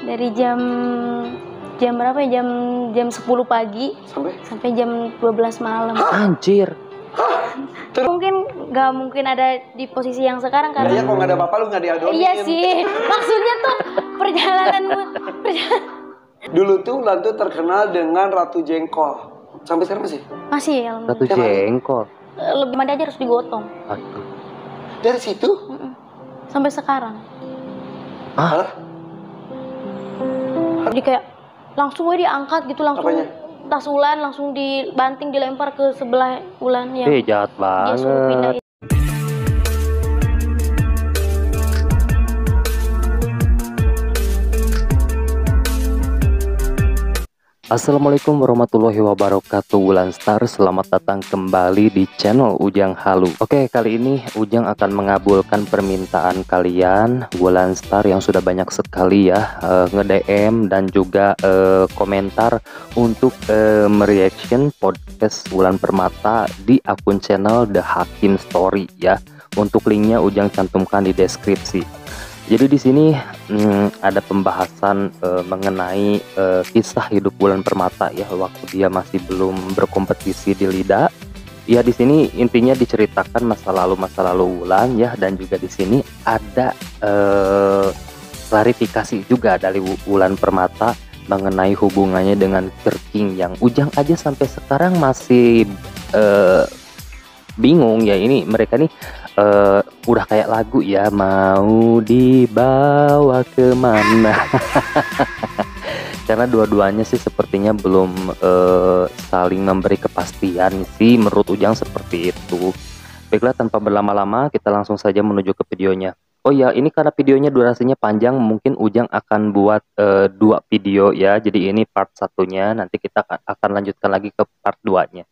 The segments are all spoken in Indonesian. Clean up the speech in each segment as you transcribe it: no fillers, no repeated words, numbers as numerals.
Dari jam berapa ya? Jam 10 pagi sampai jam 12 malam. Anjir. Mungkin nggak mungkin ada di posisi yang sekarang karena iya, kalau nggak ada bapak lu nggak diadonin. Iya sih, maksudnya tuh perjalananmu. Dulu tuh Ulan tuh terkenal dengan Ratu Jengkol. Sampai sekarang masih? Masih ya. Ratu Jengkol. Lebih mandi aja harus digotong. Aduh. Dari situ? Sampai sekarang. Hah? Jadi kayak langsung aja diangkat gitu, langsung Apanya? tas Ulan langsung dibanting dilempar ke sebelah Ulan yang Jahat dia suruh pindah. banget. Assalamualaikum warahmatullahi wabarakatuh, Wulan Star. Selamat datang kembali di channel Ujang Halu. Oke, kali ini Ujang akan mengabulkan permintaan kalian Wulan Star yang sudah banyak sekali ya nge-DM dan juga komentar untuk mereaction podcast Wulan Permata di akun channel The Hakim Story ya. Untuk linknya Ujang cantumkan di deskripsi. Jadi di sini ada pembahasan mengenai kisah hidup Wulan Permata ya waktu dia masih belum berkompetisi di LIDA. Ya di sini intinya diceritakan masa lalu Wulan ya, dan juga di sini ada klarifikasi juga dari Wulan Permata mengenai hubungannya dengan Kerking yang Ujang aja sampai sekarang masih bingung ya. Ini mereka nih udah kayak lagu ya, mau dibawa kemana. Karena dua-duanya sih sepertinya belum saling memberi kepastian sih, menurut Ujang seperti itu. Baiklah, tanpa berlama-lama kita langsung saja menuju ke videonya. Oh ya, ini karena videonya durasinya panjang, mungkin Ujang akan buat 2 video ya. Jadi ini part satunya, nanti kita akan lanjutkan lagi ke part 2-nya.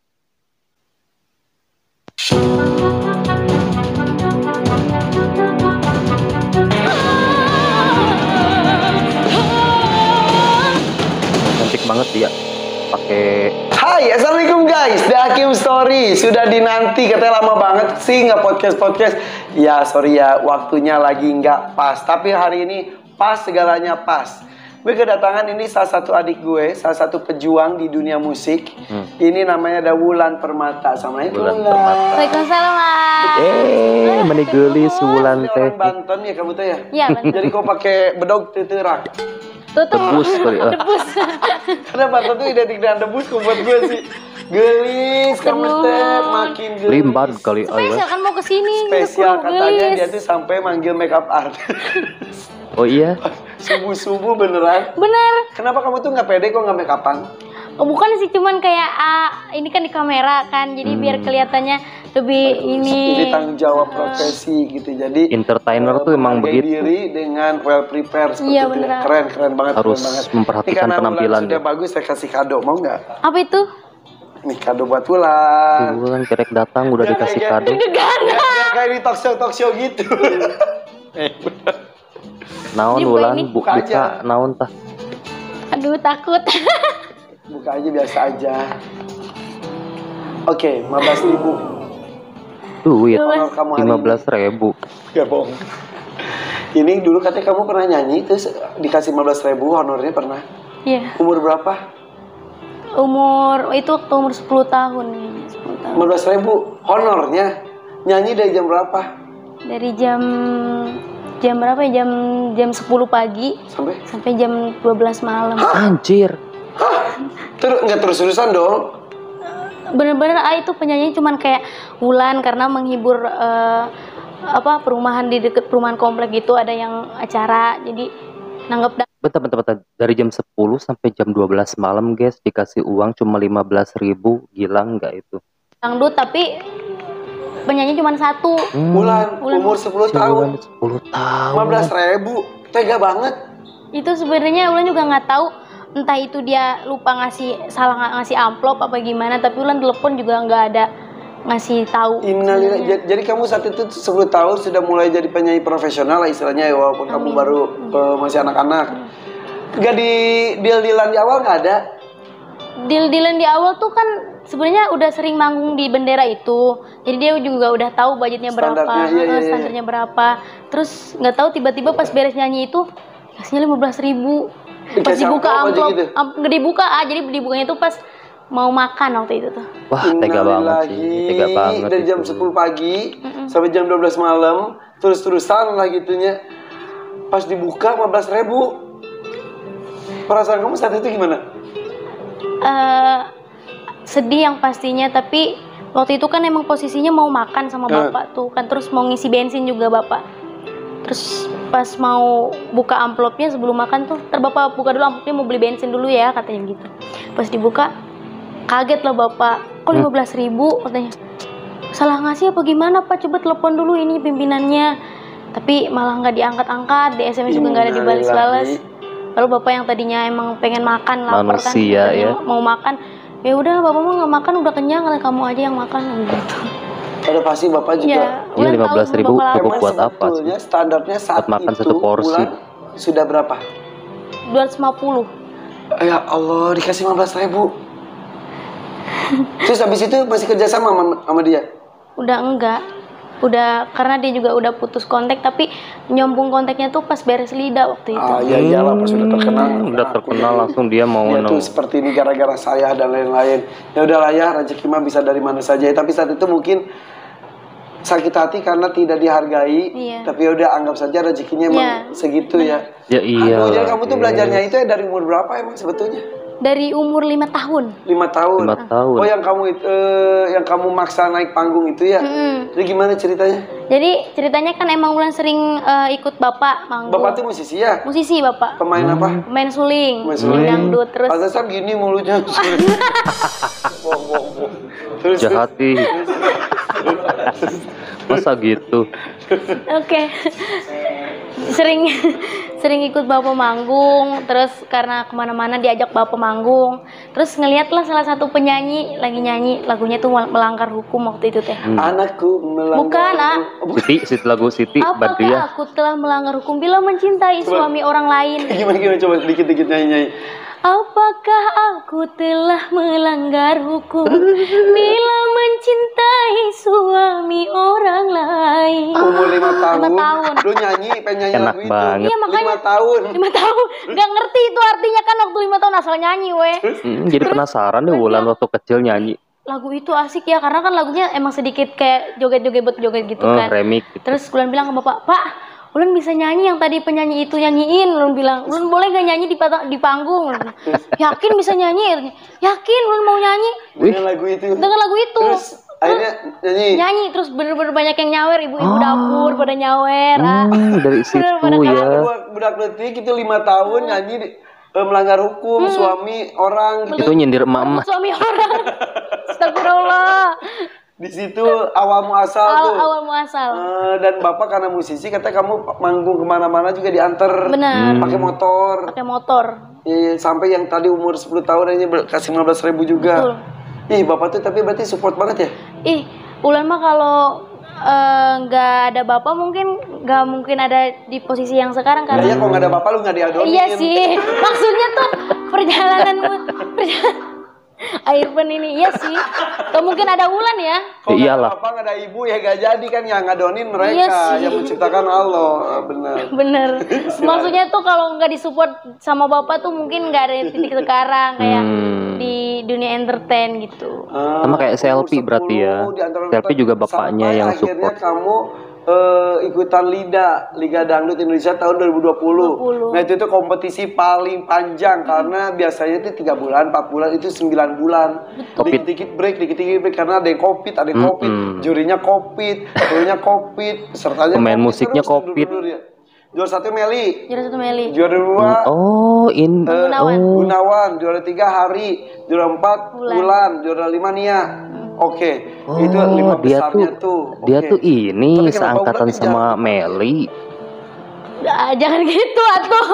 Cantik banget dia pakai. Hai, assalamualaikum guys, The Hakim Story. Sudah dinanti, katanya lama banget sih nggak podcast. Ya sorry ya, waktunya lagi nggak pas. Tapi hari ini pas, segalanya pas. Gue kedatangan ini salah satu adik gue, salah satu pejuang di dunia musik. Ini namanya ada Wulan Permata. Assalamualaikum. Waalaikumsalam. Menigulis Wulan teh. Orang Banten ya kamu tuh ya? Iya, benar. Jadi kau pakai bedog teterak. Debus kali. Debus. Karena Banten tuh identik dengan debus, kok buat gue sih. Gelis, kamu teh makin gelis. Limbat kali. Spesial kan mau kesini. Spesial katanya dia tuh sampai manggil makeup artist. Oh iya? Subuh-subuh beneran? Bener. Kenapa kamu tuh nggak pede kok nggak make upan? Oh, bukan sih, cuman kayak ini kan di kamera kan, jadi biar kelihatannya lebih Ini tanggung jawab profesi gitu. Jadi entertainer tuh emang begitu. diri dengan well prepared seperti Iya, itu. beneran. Keren banget. Harus keren banget. memperhatikan Ini karena penampilan Wulan sudah dia. bagus, saya kasih kado, mau nggak? apa itu? Nih kado buat Wulan. Wulan kerek datang udah dikasih kado. Deg-degan. Ya, kayak di talk show gitu. Naon Ini Wulan ini buka aja. buka naon tah. Aduh, takut. Buka aja biasa aja. Oke, 15.000. Duit Kalau kamu hari 15.000. Gak bohong. Ini dulu katanya kamu pernah nyanyi terus dikasih 15.000 honornya pernah. Iya. Umur berapa? Itu waktu umur 10 tahun nih, 10 tahun. 15.000 honornya. Nyanyi dari jam berapa? Dari jam berapa ya? Jam 10 pagi sampai jam 12 malam. Anjir. Nggak terus-terusan dong. Bener-bener itu penyanyi cuman kayak Wulan karena menghibur perumahan di deket perumahan komplek gitu, ada yang acara, jadi nanggep Bentar. Dari jam 10 sampai jam 12 malam guys, dikasih uang cuma 15.000. Gila nggak itu? dangdut, tapi penyanyi cuma satu. Wulan umur 10 tahun. 10 tahun. 15.000. Tega banget. Itu sebenarnya Wulan juga nggak tahu, entah itu dia lupa salah ngasih amplop apa gimana, tapi Wulan telepon juga nggak ada ngasih tahu. Innalillahi. Jadi kamu saat itu 10 tahun sudah mulai jadi penyanyi profesional lah istilahnya ya, walaupun kamu baru masih anak-anak. Gak di deal-dealan di awal nggak ada? Deal-dealan di awal tuh kan sebenarnya udah sering manggung di Bendera itu, jadi dia juga udah tahu budgetnya berapa, Standarnya, iya. standarnya berapa. Terus nggak tahu tiba-tiba pas beres nyanyi itu Kasihnya 15.000. Pas Dikasih dibuka amplop aja amplop, gitu? nggak dibuka, jadi dibukanya tuh pas mau makan waktu itu tuh. Wah, tega banget sih. Innalillahi. Tega banget Dari jam itu. 10 pagi sampai jam 12 malam, terus-terusan lah gitunya. Pas dibuka 15.000. Perasaan kamu saat itu gimana? Sedih yang pastinya, tapi waktu itu kan emang posisinya mau makan sama bapak tuh kan, terus mau ngisi bensin juga bapak. Terus pas mau buka amplopnya sebelum makan tuh, bapak buka dulu amplopnya, mau beli bensin dulu ya katanya gitu. Pas dibuka kaget lah bapak, kok 15.000 katanya. Salah ngasih apa gimana Pak, coba telepon dulu ini pimpinannya. Tapi malah nggak diangkat-angkat, di SMS juga nggak ada dibales-bales. Lalu bapak yang tadinya emang pengen makan, lapar kan, Manusia, ya. mau makan, ya udah bapak mah nggak makan, udah kenyang, kamu aja yang makan gitu. Pada pasti bapak juga. Ya, Iya, Ulan tahu 15.000 bapak cukup lapar. buat apa sih? Sebetulnya standarnya saat Buat makan itu satu porsi. Ulan sudah berapa? 250. Ya Allah, dikasih 15.000. Terus habis itu masih kerja sama dia? Udah enggak. Udah, karena dia juga udah putus kontak, tapi nyombong kontaknya tuh pas beres lidah waktu itu. Ah ya iyalah, pas sudah terkenal. Udah terkenal langsung dia mau Ya tuh seperti ini gara-gara saya dan lain-lain. Ya udahlah ya, rezeki mah bisa dari mana saja. Tapi saat itu mungkin sakit hati karena tidak dihargai. Iya. Tapi ya udah, anggap saja rezekinya emang segitu ya. Ya iya. Aduh, jadi kamu tuh belajarnya itu ya dari umur berapa emang sebetulnya? Dari umur 5 tahun. 5 tahun. 5 tahun. Oh, yang kamu maksa naik panggung itu ya? Jadi gimana ceritanya? Jadi ceritanya kan emang Ulan sering ikut bapak manggung. Bapak tuh musisi ya? Musisi bapak. Pemain apa? Pemain suling, Pemain suling. dangdut terus. Pantesan gini mulutnya. Terus Jahat sih. Masa gitu? Oke. Sering ikut bapak manggung, terus karena kemana-mana diajak bapak manggung, terus ngeliatlah salah satu penyanyi lagi nyanyi lagunya tuh melanggar hukum waktu itu teh. Anakku melanggar. Bukan, Siti lagu Siti Apakah Badriah. aku telah melanggar hukum bila mencintai suami orang lain? Gimana coba dikit-dikit nyanyi. Apakah aku telah melanggar hukum bila mencintai suami orang lain? Umur 5 tahun. 5 tahun. Lu pengen nyanyi Enak lagu itu. banget. Iya, makanya 5 tahun. 5 tahun. Gak ngerti itu artinya kan, waktu 5 tahun asal nyanyi weh. Jadi penasaran deh Wulan waktu kecil nyanyi. Lagu itu asik ya, karena kan lagunya emang sedikit kayak joget-joget gitu kan. Remix gitu. Terus Ulan bilang ke bapak, Pak, Ulan bisa nyanyi yang tadi penyanyi itu nyanyiin. Ulan bilang, Ulan boleh gak nyanyi di panggung? Ulan bilang, yakin bisa nyanyi? Yakin Ulan mau nyanyi Dengan lagu itu. dengan lagu itu. Terus akhirnya Nyanyi terus bener-bener banyak yang nyawer, ibu-ibu dapur pada nyawer. Dari situ pada ya. budak detik itu 5 tahun nyanyi melanggar hukum suami orang gitu. Itu nyindir emak-emak. Suami orang. Astagfirullah. Di situ awal muasal tuh. Awal muasal. Dan bapak karena musisi katanya kamu manggung kemana-mana juga diantar. Benar. Pakai motor. Pakai motor. Iya, sampai yang tadi umur 10 tahun ini kasih 15.000 juga. Betul. Ih, bapak tuh tapi berarti support banget ya? Ih, Ulan mah kalau nggak ada bapak mungkin nggak mungkin ada di posisi yang sekarang Nah, karena. ya kalau nggak ada bapak lu nggak diadonin. Iya sih, maksudnya tuh perjalanan Irfan ini, iya sih. Atau mungkin ada Ulan ya. Kalau nggak ada Iyalah. bapak nggak ada ibu ya nggak jadi kan, yang ngadonin mereka, Iya sih. yang menciptakan Allah. Benar. Bener. Maksudnya tuh kalau nggak disupport sama bapak tuh mungkin nggak ada titik sekarang kayak di dunia entertain gitu. Sama kayak Selfie berarti ya. Selfie juga bapaknya Sampai yang akhirnya support. kamu ikutan Liga Dangdut Indonesia tahun 2020. 20. Nah itu tuh kompetisi paling panjang karena biasanya itu 3 bulan, 4 bulan, itu 9 bulan. Dikit-dikit break karena ada yang COVID, jurinya COVID, pesertanya Pemain COVID, musiknya terus COVID. mundur-mundur ya. Juara 1 Meli, Juara 1 Meli. juara 2 Oh, Gunawan, juara 3 Hari, juara 4 Bulan, juara 5 Nia. Oke, itu 5 dia besarnya tuh tuh. dia Oke. tuh ini Tapi kenapa seangkatan Ulan sama kejar? Meli. Jangan gitu atuh.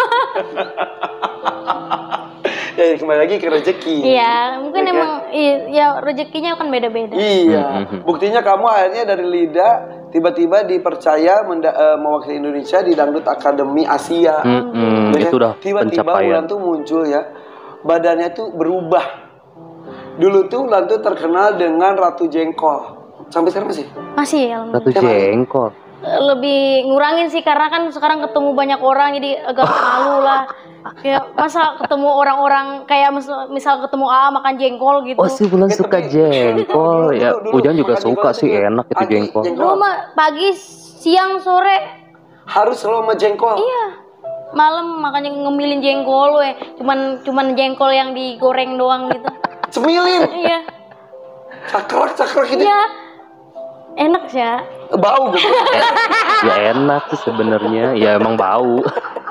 Ya kembali lagi ke rezeki. Iya, mungkin Ya kan? emang ya rezekinya kan beda-beda. Iya, buktinya kamu akhirnya dari Lida tiba-tiba dipercaya mewakili Indonesia di Dangdut Akademi Asia. Ya kan? Itu udah Tiba-tiba pencapaian. Ulan tuh muncul ya, badannya tuh berubah. Dulu tuh Ulan tuh terkenal dengan Ratu Jengkol. Sampai sekarang masih? Masih alhamdulillah. Satu jengkol. lebih ngurangin sih karena kan sekarang ketemu banyak orang jadi agak malu lah. Ya masa ketemu orang-orang kayak misal ketemu makan jengkol gitu. Oh si Wulan suka jengkol ya. Ujang juga makan suka jengkol sih, juga. enak itu Pagi, jengkol. Lu mah pagi, siang, sore, Harus selalu sama jengkol. iya. Malam makanya ngemilin jengkol cuman jengkol yang digoreng doang gitu. Cemilin. Iya. Cakrek gitu. Iya. Enak sih ya. Bau gue. Ya enak sih sebenarnya, ya emang bau.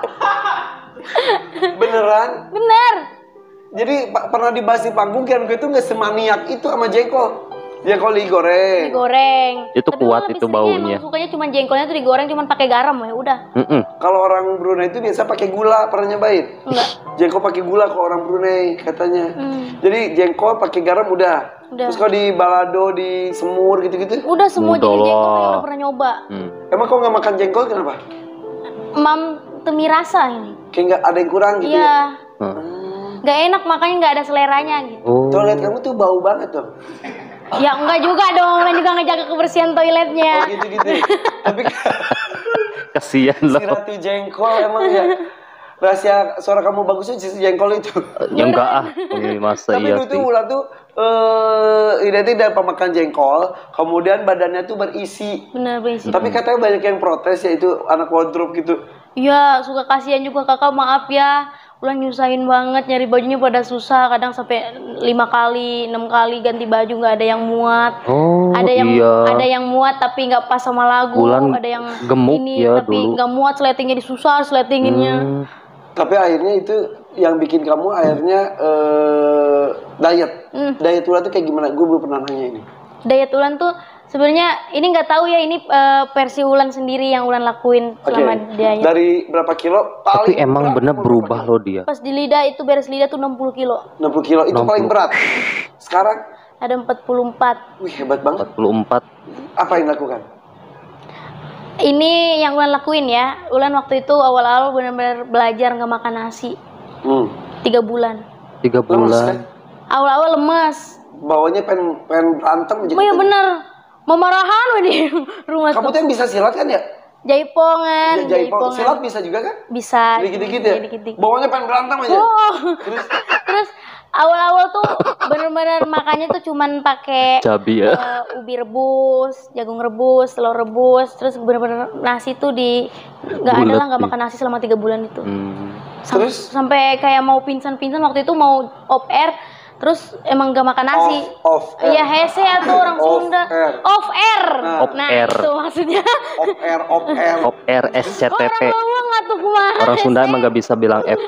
Beneran. Bener. Jadi pernah dibahas di panggung kan gue tuh nggak semaniak itu sama jengkol. Jengkol digoreng. Digoreng. Itu Tapi kuat lebih itu seringnya baunya. Emang sukanya cuma jengkolnya tuh digoreng cuman pakai garam ya udah. Kalau orang Brunei itu biasa pakai gula, pernah nyobain? Enggak. Jengkol pakai gula ke orang Brunei katanya. Jadi jengkol pakai garam udah. Udah. Terus kalau di balado, di semur gitu-gitu. Udah semua Udah jenis jengkol lah. yang udah pernah nyoba. Emang kau nggak makan jengkol kenapa? Mam temi rasa ini. Kayak nggak ada yang kurang gitu ya? Iya. Gak enak makanya nggak ada seleranya gitu. Oh, Toilet kamu tuh bau banget tuh. Ya enggak juga dong, orang juga ngejaga kebersihan toiletnya. Oh gitu-gitu. Tapi kasihan si loh. Ratu Jengkol emang ya rahasia suara kamu bagusnya si jengkol itu. Ya enggak ah, ini masa Tapi iya dulu tuh sih. Wulan tuh identik dari pemakan jengkol, kemudian badannya tuh berisi. Bener berisi. Tapi katanya banyak yang protes ya itu anak wardrobe gitu. Iya, suka kasihan juga kakak, maaf ya. Ulan nyusahin banget nyari bajunya pada susah, kadang sampai 5 kali, 6 kali ganti baju nggak ada yang muat. Oh Ada yang iya. muat tapi nggak pas sama lagu, Wulan ada yang gemuk ini ya tapi dulu. nggak muat sletingnya disusah sletinginnya. Tapi akhirnya itu yang bikin kamu akhirnya diet. Diet Wulan tuh kayak gimana? Gue belum pernah nanya ini. Diet Ulan tuh sebenarnya ini nggak tahu ya, ini versi Ulan sendiri yang Ulan lakuin selama diet. Dari berapa kilo? Tapi Paling emang berat bener berapa berubah kilo? loh dia. Pas di lidah itu beres lidah tuh 60 kilo. 60 kilo itu 60. paling berat. Sekarang, Ada 44. wih hebat banget. 44. Apa yang dilakukan? Ini yang Ulan lakuin ya. Ulan waktu itu awal-awal benar-benar belajar nggak makan nasi. 3 bulan. 3 Lemes, kan? bulan. Awal-awal lemas. Bawanya pengen berantem aja. Oh ya bener. Mau marahan di rumah Kamu tuh. tuh yang bisa silat kan ya? Jaipongan. Ya, jaipong. Silat bisa juga kan? Bisa. Dikit-dikit ya? Dikit-dikit. Bawanya pengen berantem aja. Oh. Terus awal-awal tuh bener-bener makannya tuh cuman pakai Cabi ya. ubi rebus, jagung rebus, telur rebus, terus bener-bener nasi tuh nggak ada lah, nggak makan nasi selama 3 bulan itu. Terus? Sampai kayak mau pingsan-pingsan waktu itu mau off air, terus emang gak makan nasi. Off air. Iya hese atau orang Off Sunda. air. Off air. Off Nah air. itu maksudnya. Off air, off air. Op RSCTP. Orang ngomong atau kumaha. Orang Sunda emang gak bisa bilang F.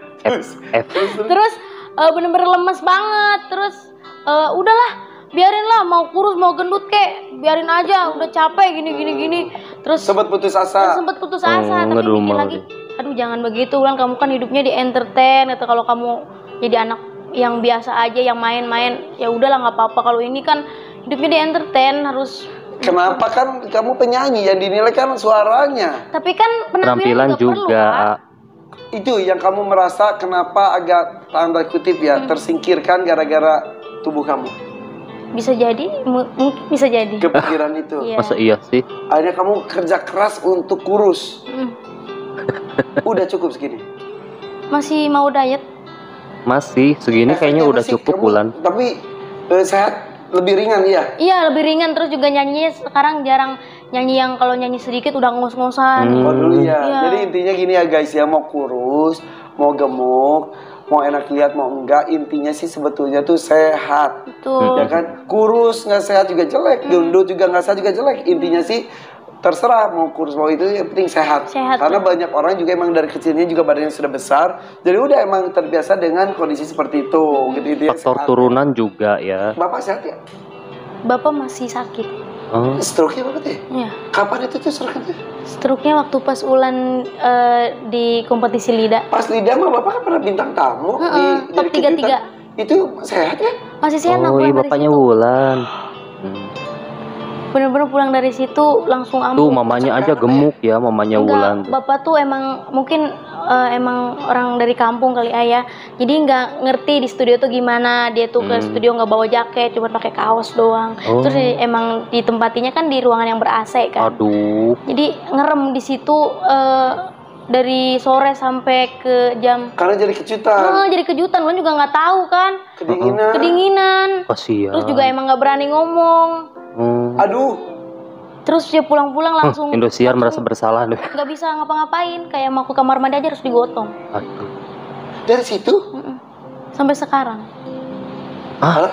Terus bener-bener lemes banget. Terus udahlah, biarin lah, mau kurus mau gendut kek, biarin aja, udah capek gini. Terus Sempet putus asa. sempet putus asa, tapi ngedumel mikir lagi, aduh jangan begitu Ulan, kamu kan hidupnya di entertain, atau kalau kamu jadi anak yang biasa aja, yang main-main, ya udahlah nggak apa-apa. Kalau ini kan hidupnya di entertain, harus. Kenapa kan kamu penyanyi yang dinilai kan suaranya. Tapi kan Penampilan perlu, juga. Pak. Itu yang kamu merasa kenapa agak tanda kutip ya tersingkirkan gara-gara tubuh kamu. Bisa jadi, mungkin bisa jadi. Kepikiran itu. Iya. Masa iya sih? Akhirnya kamu kerja keras untuk kurus. Udah cukup segini. Masih mau diet? Masih, segini kayaknya Efeknya udah masih cukup kamu- Wulan. Tapi sehat, lebih ringan ya. Iya, lebih ringan. Terus juga nyanyinya sekarang jarang nyanyi yang kalau nyanyi sedikit udah ngos-ngosan. Oh dulu ya. Iya. Jadi intinya gini ya guys ya, mau kurus, mau gemuk, mau enak lihat mau enggak, intinya sih sebetulnya tuh sehat. Betul. Ya kan? Kurus nggak sehat juga jelek, gendut juga nggak sehat juga jelek. Intinya sih terserah mau kurus mau itu, yang penting sehat. Sehat, Karena betul. banyak orang juga emang dari kecilnya juga badannya sudah besar, jadi udah emang terbiasa dengan kondisi seperti itu. Gitu intinya Faktor sehat. turunan juga ya. Bapak sehat ya? Bapak masih sakit. Oh, Stroke-nya banget ya? Iya. Kapan itu tuh stroke-nya? Stroke-nya waktu pas Ulan di kompetisi lidah. Pas lidah mah bapak kan pernah bintang tamu di top jadi 33. kejutan. Itu sehat ya? Masih sehat oh pulang iya dari bapaknya situ. Wulan. Bener-bener pulang dari situ langsung Tuh ambruk. mamanya aja gemuk ya, mamanya Wulan. Enggak, bapak tuh emang mungkin emang orang dari kampung kali ayah. Jadi nggak ngerti di studio tuh gimana. Dia tuh ke studio nggak bawa jaket, cuma pakai kaos doang. Oh. Terus emang ditempatinya kan di ruangan yang ber-AC kan. Aduh. Jadi ngerem di situ dari sore sampai ke jam. Karena jadi kejutan. Jadi kejutan, Wulan juga nggak tahu kan. Kedinginan. Kasihan. Terus juga emang nggak berani ngomong. Aduh. Terus dia pulang-pulang langsung. Indosiar merasa bersalah deh. Nggak bisa ngapa-ngapain, kayak mau ke kamar mandi aja harus digotong. Aduh. Dari situ? Sampai sekarang. Alah.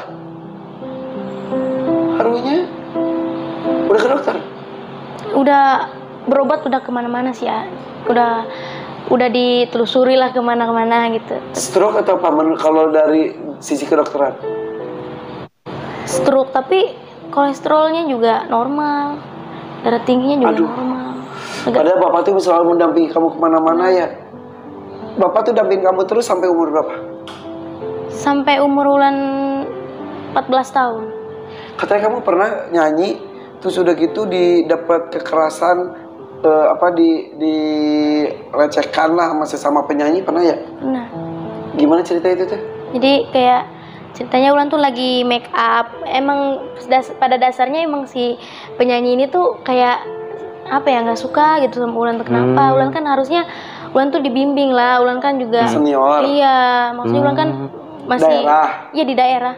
Harunya udah ke dokter? Udah berobat, udah kemana-mana sih ya. Udah ditelusuri lah kemana-kemana gitu. Stroke atau apa kalau dari sisi kedokteran? Stroke, tapi kolesterolnya juga normal, darah tingginya juga normal. Padahal bapak tuh selalu mendampingi kamu kemana-mana ya. Bapak tuh dampingin kamu terus sampai umur berapa? Sampai umur Wulan 14 tahun. Katanya kamu pernah nyanyi, terus udah gitu didapat kekerasan, dilecehkan lah sama sesama penyanyi, pernah ya? Nah, Gimana cerita itu tuh? jadi kayak ceritanya Wulan tuh lagi make up. Emang pada dasarnya emang si penyanyi ini tuh kayak apa ya, nggak suka gitu sama Wulan tuh. Kenapa? Wulan kan harusnya Wulan tuh dibimbing lah. Wulan kan juga senior. Iya, maksudnya Wulan kan masih Daerah. Iya, di daerah.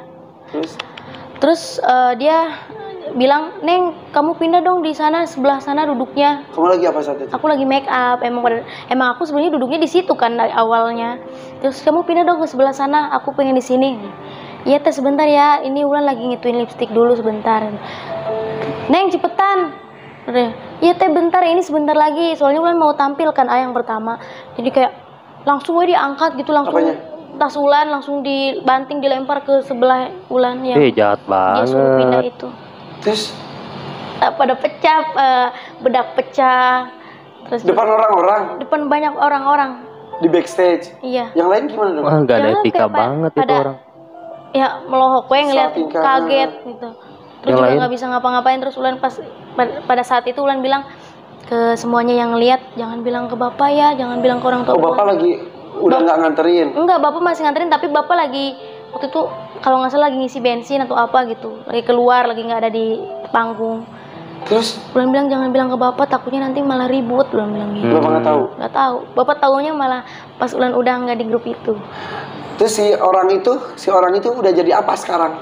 Terus dia bilang, "Neng, kamu pindah dong di sana, sebelah sana duduknya." Kamu lagi apa saat itu? Aku lagi make up. Emang aku sebenarnya duduknya di situ kan dari awalnya. Terus, "Kamu pindah dong ke sebelah sana, aku pengen di sini." "Iya teh, sebentar ya, ini Wulan lagi ngituin lipstik dulu sebentar." "Neng, cepetan." "Iya teh, bentar, ini sebentar lagi, soalnya Wulan mau tampil kan yang pertama." Jadi kayak langsung diangkat gitu, langsung Apanya? tas Wulan langsung dibanting, dilempar ke sebelah Wulan yang Jahat dia suruh pindah banget. itu. Terus Pada pecah, bedak pecah. Terus depan orang-orang? depan banyak orang-orang. Di backstage? Iya. Yang lain gimana dong? Wah, nggak ada Ya, etika kayak banget itu pada- orang. Ya melohok we ngeliat, Saking kaget gitu. Terus Yang juga lain? nggak bisa ngapa-ngapain. Terus Wulan pada saat itu Wulan bilang ke semuanya yang lihat, "Jangan bilang ke bapak ya, jangan bilang ke orang tua." Oh, bapak lagi udah nggak nganterin? Enggak, bapak masih nganterin, tapi bapak lagi waktu itu kalau nggak salah lagi ngisi bensin atau apa gitu, lagi keluar, lagi nggak ada di panggung. Terus Wulan bilang, "Jangan bilang ke bapak, takutnya nanti malah ribut." Wulan bilang gitu. bapak nggak tahu? Nggak tahu, bapak taunya malah pas Wulan udah nggak di grup itu. Terus si orang itu udah jadi apa sekarang?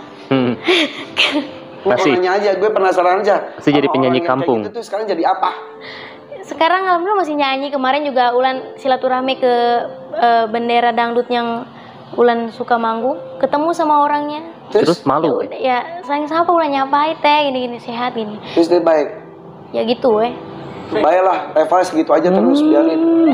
Gue Masih. nanya aja, gue penasaran aja. Masih jadi Sama penyanyi orang yang kayak kampung. gitu tuh sekarang jadi apa? Sekarang alhamdulillah masih nyanyi. Kemarin juga Wulan silaturahmi ke bendera dangdut yang Wulan suka manggung, ketemu sama orangnya. Terus Ya malu. udah, ya sayang sapa Wulan, nyapai teh gini-gini, sehat gini. Terus dia baik. Ya gitu weh. Baiklah, Eva segitu aja terus biarin.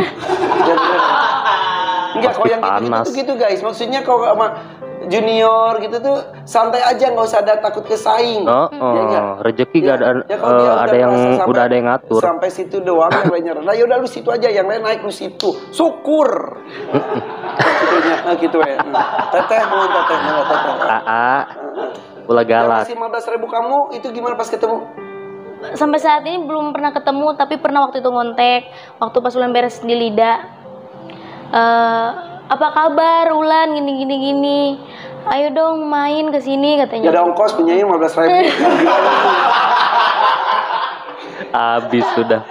Enggak, kalau yang Panas. gitu guys. Maksudnya kalau sama junior gitu tuh santai aja, nggak usah ada takut kesaing. Rezeki gak ada, Ya, kalau dia ada yang merasa sampai- udah ada yang ngatur. Sampai situ doang, yang lainnya rendah. Ya udah lu situ aja, yang lain naik lu situ. Syukur. Gitu ya. Teteh, mau teteh. Ulah Yang galak. kasih 15.000 kamu itu gimana pas ketemu? Sampai saat ini belum pernah ketemu, tapi pernah waktu itu ngontek waktu pas Wulan beres di Lida. Apa kabar Wulan, gini. Ayo dong main ke sini Ya katanya. ada ongkos penyanyi 15.000. Habis sudah.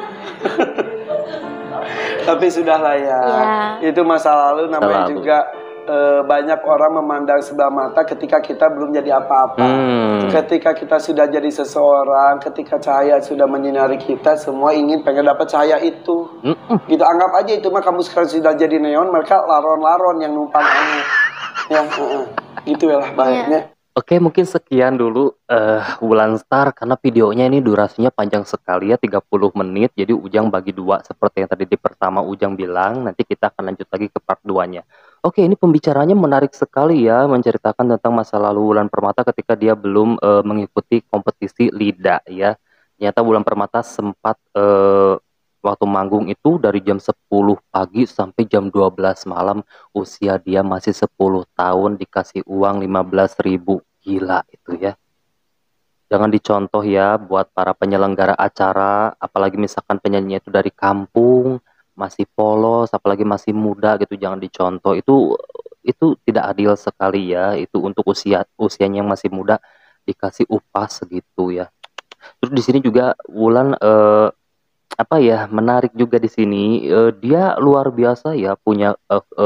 Tapi sudah lah ya. Itu masa lalu, namanya lalu. juga banyak orang memandang sebelah mata ketika kita belum jadi apa-apa. Ketika kita sudah jadi seseorang, ketika cahaya sudah menyinari kita, semua pengen dapat cahaya itu. Gitu, anggap aja itu mah kamu sekarang sudah jadi neon, mereka laron-laron yang numpang kamu. Ya, gitu ya lah baiknya. Oke, mungkin sekian dulu Wulan Star, karena videonya ini durasinya panjang sekali ya, 30 menit. Jadi Ujang bagi dua seperti yang tadi di pertama Ujang bilang. Nanti kita akan lanjut lagi ke part 2-nya. Oke, ini pembicaranya menarik sekali ya, menceritakan tentang masa lalu Wulan Permata ketika dia belum mengikuti kompetisi Lida ya. Ternyata Wulan Permata sempat waktu manggung itu dari jam 10 pagi sampai jam 12 malam. Usia dia masih 10 tahun, dikasih uang 15.000. Gila itu ya. Jangan dicontoh ya buat para penyelenggara acara, apalagi misalkan penyanyinya itu dari kampung, masih polos, apalagi masih muda gitu, jangan dicontoh. Itu tidak adil sekali ya. Itu untuk usianya yang masih muda dikasih upah segitu ya. Terus di sini juga Wulan apa ya, menarik juga di sini, dia luar biasa ya, punya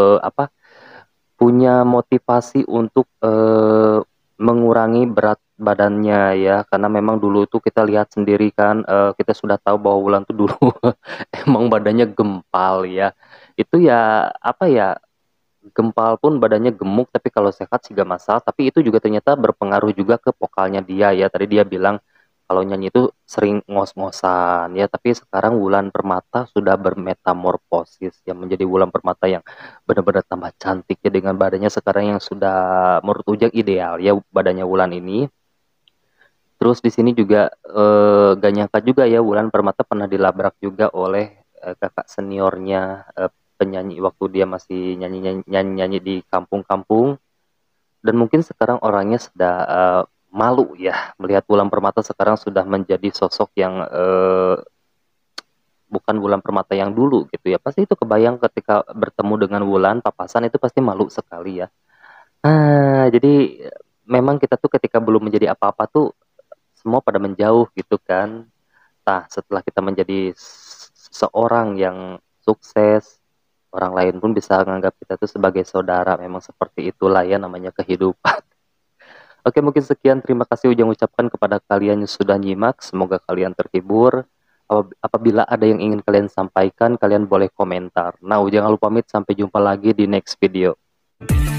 punya motivasi untuk mengurangi berat badannya ya, karena memang dulu itu kita lihat sendiri kan, kita sudah tahu bahwa Wulan tuh dulu emang badannya gempal ya. Itu ya apa ya, gempal pun badannya gemuk, tapi kalau sehat sih gak masalah. Tapi itu juga ternyata berpengaruh juga ke vokalnya dia ya. Tadi dia bilang kalau nyanyi itu sering ngos-ngosan ya, tapi sekarang Wulan Permata sudah bermetamorfosis ya, menjadi Wulan Permata yang benar-benar tambah cantik ya, dengan badannya sekarang yang sudah menurut Ujang ideal ya badannya Wulan ini. Terus di sini juga gak nyangka juga ya, Wulan Permata pernah dilabrak juga oleh kakak seniornya, penyanyi waktu dia masih nyanyi di kampung-kampung. Dan mungkin sekarang orangnya sudah malu ya melihat Wulan Permata sekarang sudah menjadi sosok yang bukan Wulan Permata yang dulu gitu ya. Pasti itu kebayang ketika bertemu dengan Wulan papasan, itu pasti malu sekali ya. Jadi memang kita tuh ketika belum menjadi apa-apa tuh semua pada menjauh gitu kan. Nah, setelah kita menjadi seorang yang sukses, orang lain pun bisa menganggap kita tuh sebagai saudara. Memang seperti itulah ya namanya kehidupan. Oke, mungkin sekian. Terima kasih Ujang ucapkan kepada kalian yang sudah nyimak. Semoga kalian terhibur. Apabila ada yang ingin kalian sampaikan, kalian boleh komentar. Nah, Ujang Halu pamit. Sampai jumpa lagi di next video.